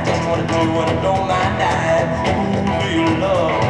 Just wanna do what I don't mind dying. Ooh, do you love?